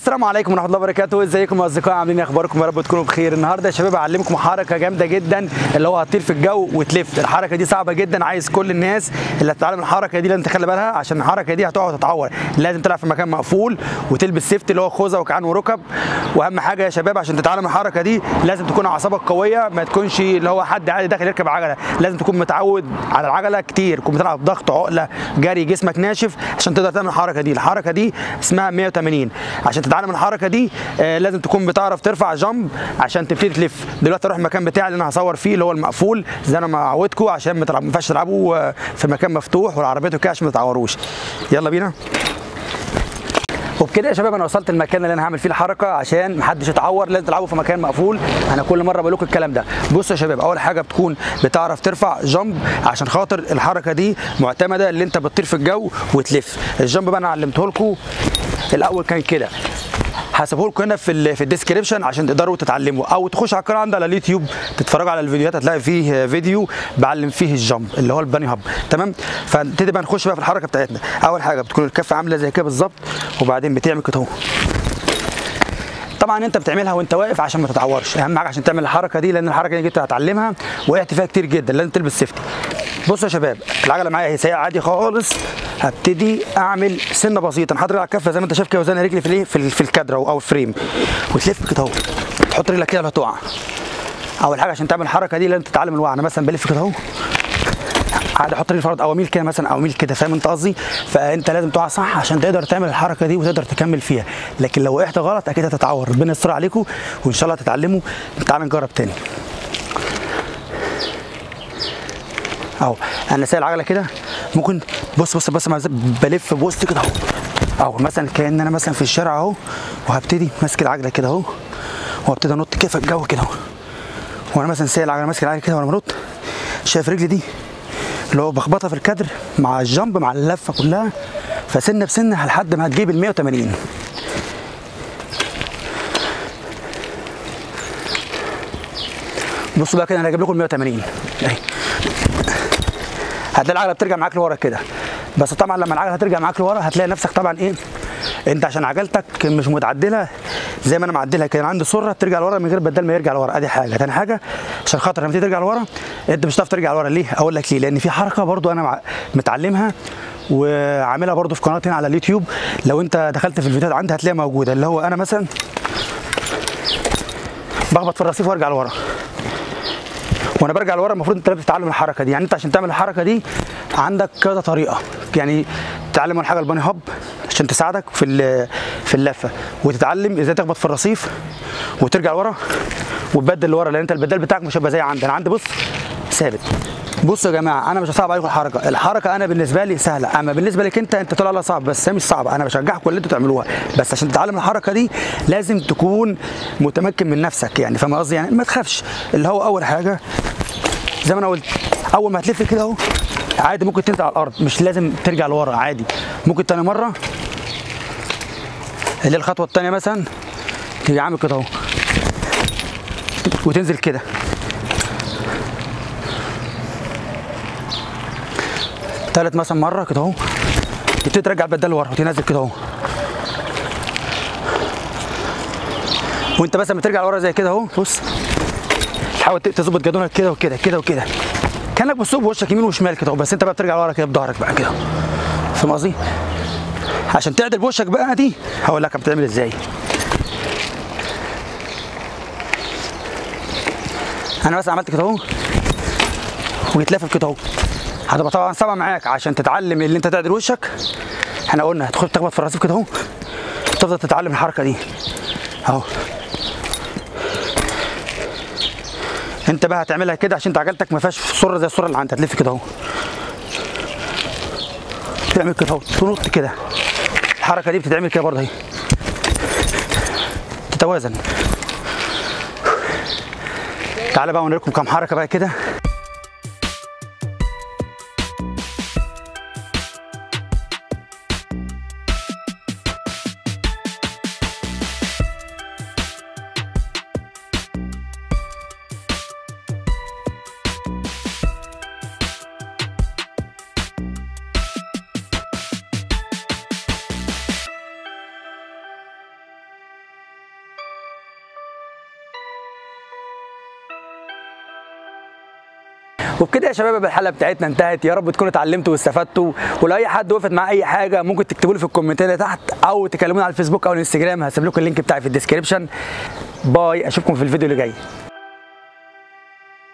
السلام عليكم ورحمه الله وبركاته. ازيكم يا اصدقائي؟ عاملين ايه؟ اخباركم؟ يا رب تكونوا بخير. النهارده يا شباب هعلمكم حركه جامده جدا اللي هو هتطير في الجو وتلف. الحركه دي صعبه جدا، عايز كل الناس اللي هتتعلم الحركه دي لازم تخلي بالها، عشان الحركه دي هتقع وتتعور. لازم تلعب في مكان مقفول وتلبس سيفتي اللي هو خوذه وكعان وركب. واهم حاجه يا شباب عشان تتعلم الحركه دي لازم تكون اعصابك قويه، ما تكونش اللي هو حد عادي داخل يركب عجله. لازم تكون متعود على العجله كتير، تكون بتلعب ضغط، عقله، جري، جسمك ناشف عشان تقدر تعمل الحركه دي. الحركه دي اسمها 180. عشان تتعلم الحركه دي لازم تكون بتعرف ترفع جامب عشان تبتدي تلف. دلوقتي اروح المكان بتاعي اللي انا هصور فيه اللي هو المقفول زي انا ما عودتكم، عشان ما ينفعش تلعبوا في مكان مفتوح والعربيات وكده عشان ما تتعوروش. يلا بينا. وبكده يا شباب انا وصلت المكان اللي انا هعمل فيه الحركه عشان محدش يتعور. لازم تلعبوا في مكان مقفول، انا كل مره بقول لكم الكلام ده. بصوا يا شباب، اول حاجه بتكون بتعرف ترفع جامب عشان خاطر الحركه دي معتمده اللي انت بتطير في الجو وتلف. الجامب بقى انا علمته لكم الاول كان كده، هسيبه لكم هنا في الديسكريبشن عشان تقدروا تتعلموا، او تخش على القناه عندي على اليوتيوب تتفرجوا على الفيديوهات، هتلاقي فيه فيديو بعلم فيه الجامب اللي هو الباني هاب. تمام، فنبتدي بقى نخش بقى في الحركه بتاعتنا. اول حاجه بتكون الكفه عامله زي كده بالظبط، وبعدين بتعمل كده اهو. طبعا انت بتعملها وانت واقف عشان ما تتعورش. اهم حاجه عشان تعمل الحركه دي، لان الحركه دي انت هتعلمها وقعت فيها كتير جدا، لازم تلبس سيفتي. بصوا يا شباب، العجله معايا هي سايقه عادي خالص. هبتدي اعمل سنه بسيطه، انا حاطط رجلي على الكفه زي ما انت شايف كده، وزن رجلي في الايه في الكادر او الفريم، وتلف كده اهو. تحط رجلك كده ولا تقع. اول حاجه عشان تعمل الحركه دي لازم تتعلم الوقع. انا مثلا بلف كده اهو، عادي احط رجلي في الارض او اميل كده مثلا او اميل كده، فاهم انت قصدي؟ فانت لازم تقع صح عشان تقدر تعمل الحركه دي وتقدر تكمل فيها. لكن لو وقعت غلط اكيد هتتعور. ربنا يستر عليكم وان شاء الله تتعلموا. تعالى نجرب تاني اهو. انا سايق العجله كده، ممكن بص بلف بوسط كده اهو مثلا كأن انا مثلا في الشارع اهو، وهبتدي ماسك العجله كده اهو، وهبتدي انط كده في الجو كده اهو. وانا مثلا سايق العجله ماسك العجله كده وانا بنط، شايف رجلي دي اللي هو بخبطها في الكادر مع الجامب مع اللفه كلها، فسنه بسنه لحد ما هتجيب ال 180. بصوا بقى كده انا هجيب لكم ال 180 اهي. هتلاقي العجله بترجع معاك لورا كده، بس طبعا لما العجله هترجع معاك لورا هتلاقي نفسك طبعا ايه، انت عشان عجلتك مش متعدله زي ما انا معدلها كده. عندي سره بترجع لورا من غير بدل ما يرجع لورا، ادي حاجه. تاني حاجه عشان خاطر لما تيجي ترجع لورا انت مش هتعرف ترجع لورا. ليه؟ اقول لك ليه. لان في حركه برضو انا متعلمها وعاملها برضو في قناتي على اليوتيوب، لو انت دخلت في الفيديوهات عندي هتلاقيها موجوده، اللي هو انا مثلا بخبط في الرصيف وارجع لورا. وانا برجع لورا المفروض انت لازم تتعلم الحركه دي. يعني انت عشان تعمل الحركه دي عندك كذا طريقه، يعني تتعلم اول حاجه الباني هاب عشان تساعدك في اللفه، وتتعلم ازاي تخبط في الرصيف وترجع لورا وتبدل لورا، لان انت البدال بتاعك مش هيبقى زي عندي. انا عندي بص ثابت. بصوا يا جماعه، انا مش هصعب عليكم الحركه انا بالنسبه لي سهله، اما بالنسبه لك انت طلع لها صعب، بس هي مش صعبه. انا بشجعكم ان انتوا تعملوها، بس عشان تتعلم الحركه دي لازم تكون متمكن من نفسك، يعني فاهم قصدي؟ يعني ما تخافش. اللي هو اول حاجه زي ما انا قلت، اول ما هتلف كده اهو عادي ممكن تنزل على الارض، مش لازم ترجع لورا، عادي. ممكن تاني مره اللي الخطوه الثانيه مثلا تيجي عامل كده اهو وتنزل كده. ثالث مثلا مره كده اهو تبتدي ترجع البدال لورا وتنزل كده اهو. وانت مثلا بترجع لورا زي كده اهو، بص تحاول تظبط جدولك كده وكده كده وكده، كانك بتسوق بوشك يمين وشمال كده، بس انت بقى بترجع لورا كده بظهرك بقى كده، فاهم قصدي؟ عشان تعدل بوشك بقى دي هقول لك بتعمل ازاي. انا مثلا عملت كده اهو ويتلفف كده اهو، هتبقى طبعا صعبه معاك. عشان تتعلم اللي انت تعدل وشك احنا قلنا هتخش تخبط في الرصيف كده اهو، تفضل تتعلم الحركه دي اهو. انت بقى هتعملها كده عشان انت عجلتك ما فيهاش سره زي السره اللي عندك، هتلف كده اهو، تعمل كده اهو، تنط كده. الحركه دي بتتعمل كده برضه اهي، تتوازن. تعالى بقى اوريكم كام حركه بقى كده. وبكده يا شباب الحلقه بتاعتنا انتهت، يا رب تكونوا اتعلمتوا واستفدتوا. ولو اي حد وقفت معاه اي حاجه ممكن تكتبوا لي في الكومنتات اللي تحت او تكلموني على الفيسبوك او الانستجرام، هسيب لكم اللينك بتاعي في الديسكربشن. باي، اشوفكم في الفيديو اللي جاي.